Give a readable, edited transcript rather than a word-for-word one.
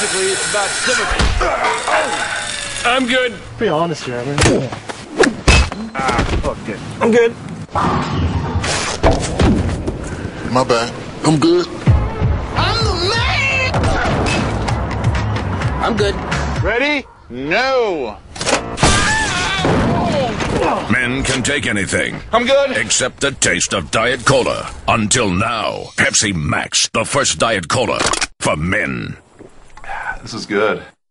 Basically, it's about symmetry. I'm good. Be honest here, man. Okay. I'm good. My bad. I'm good. I'm the man! I'm good. Ready? No. Men can take anything. I'm good. Except the taste of Diet Cola. Until now, Pepsi Max, the first Diet Cola for men. This is good.